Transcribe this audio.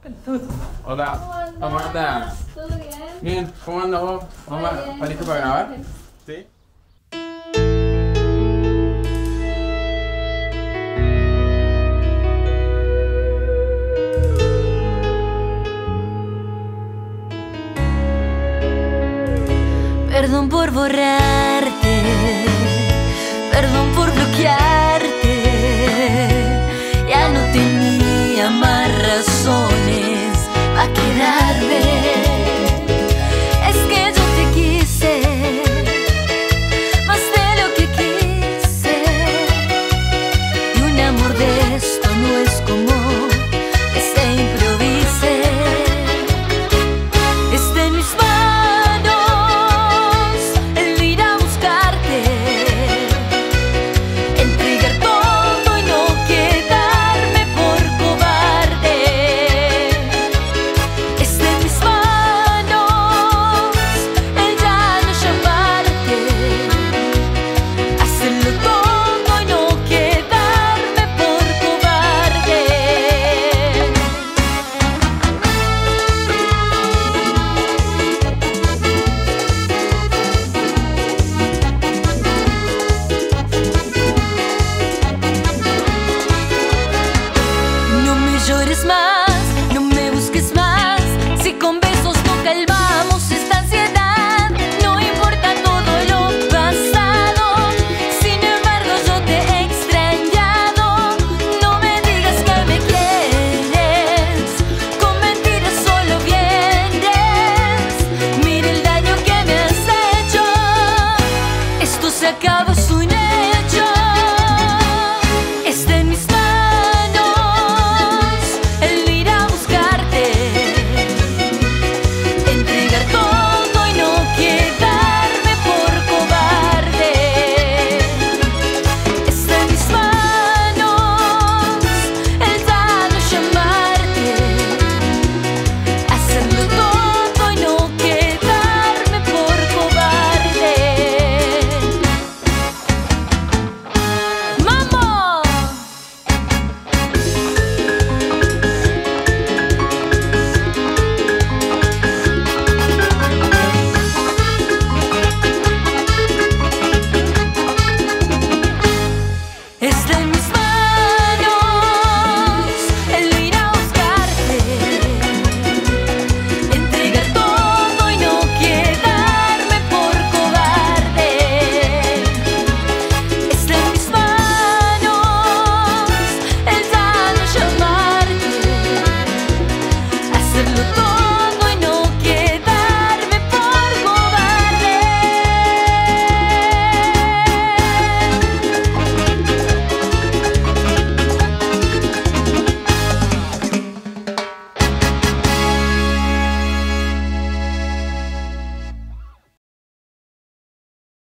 Hola, ¿cómo andas? ¿Todo bien? Bien, ¿cómo andas vos? ¿Vamos a listo para grabar? Sí. Perdón por borrarte, perdón por bloquearte. Ya no tenía más razones para quedarme. Es que yo te quise más de lo que quise. Y un amor de esto no es como que se improvise. Está en mis manos el ir a buscarte, entregar todo y no quedarme por cobarde. Está en mis manos el ya no llamarte, hacerlo todo y no quedarme por cobarde. No me llores más.